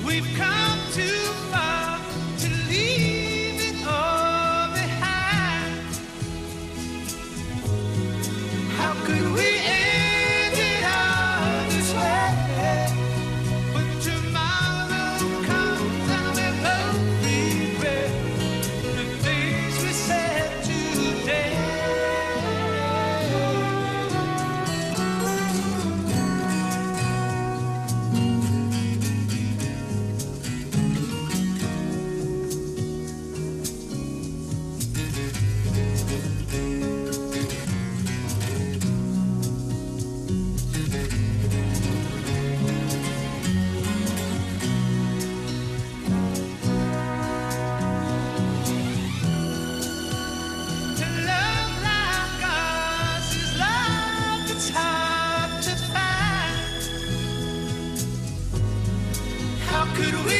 We've come too far to leave it all behind. How could we end it all this way? When tomorrow comes and we both regret the things we said today. To love like ours is love that's hard to find. How could we